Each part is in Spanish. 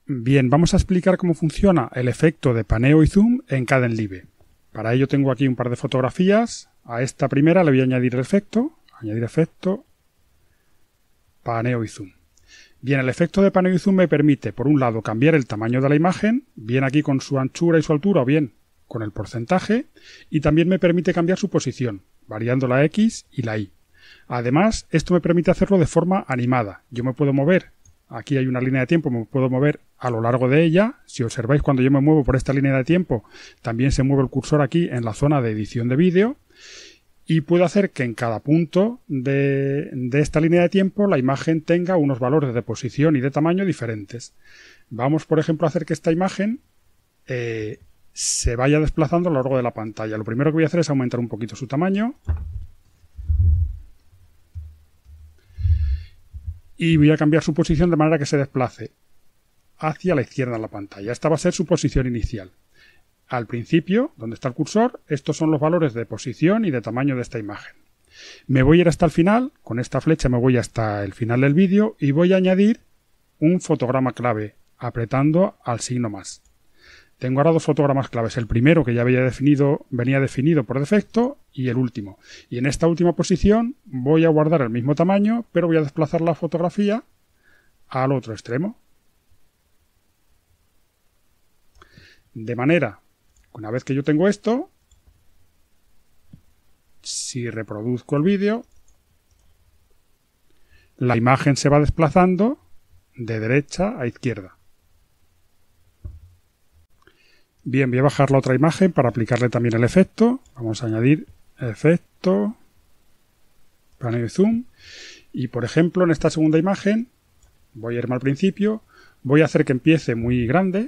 Bien, vamos a explicar cómo funciona el efecto de paneo y zoom en Kdenlive. Para ello tengo aquí un par de fotografías. A esta primera le voy a añadir efecto, paneo y zoom. Bien, el efecto de paneo y zoom me permite, por un lado, cambiar el tamaño de la imagen, bien aquí con su anchura y su altura o bien con el porcentaje, y también me permite cambiar su posición, variando la X y la Y. Además, esto me permite hacerlo de forma animada. Yo me puedo mover, aquí hay una línea de tiempo, me puedo mover a lo largo de ella. Si observáis, cuando yo me muevo por esta línea de tiempo, también se mueve el cursor aquí en la zona de edición de vídeo. Y puedo hacer que en cada punto de esta línea de tiempo la imagen tenga unos valores de posición y de tamaño diferentes. Vamos, por ejemplo, a hacer que esta imagen se vaya desplazando a lo largo de la pantalla. Lo primero que voy a hacer es aumentar un poquito su tamaño. Y voy a cambiar su posición de manera que se desplace hacia la izquierda en la pantalla. Esta va a ser su posición inicial. Al principio, donde está el cursor, estos son los valores de posición y de tamaño de esta imagen. Me voy a ir hasta el final, con esta flecha me voy hasta el final del vídeo y voy a añadir un fotograma clave, apretando al signo más. Tengo ahora dos fotogramas claves, el primero que ya venía definido por defecto y el último. Y en esta última posición voy a guardar el mismo tamaño, pero voy a desplazar la fotografía al otro extremo. De manera, una vez que yo tengo esto, si reproduzco el vídeo, la imagen se va desplazando de derecha a izquierda. Bien, voy a bajar la otra imagen para aplicarle también el efecto. Vamos a añadir efecto, paneo y zoom. Y por ejemplo, en esta segunda imagen, voy a irme al principio, voy a hacer que empiece muy grande.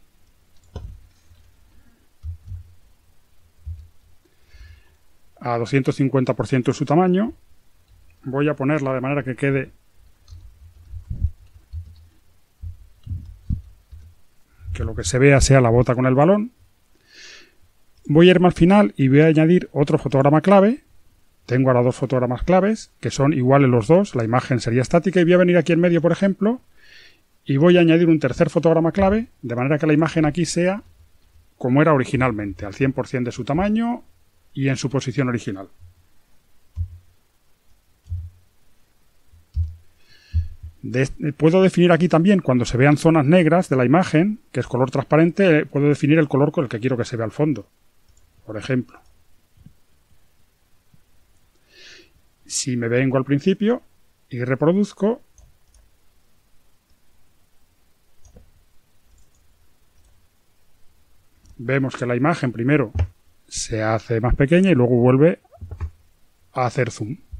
A 250% de su tamaño. Voy a ponerla de manera que quede que lo que se vea sea la bota con el balón. Voy a irme al final y voy a añadir otro fotograma clave. Tengo ahora dos fotogramas claves que son iguales los dos, la imagen sería estática, y voy a venir aquí en medio, por ejemplo, y voy a añadir un tercer fotograma clave, de manera que la imagen aquí sea como era originalmente, al 100% de su tamaño y en su posición original. Puedo definir aquí también, cuando se vean zonas negras de la imagen, que es color transparente, puedo definir el color con el que quiero que se vea al fondo. Por ejemplo, si me vengo al principio y reproduzco, vemos que la imagen primero se hace más pequeña y luego vuelve a hacer zoom.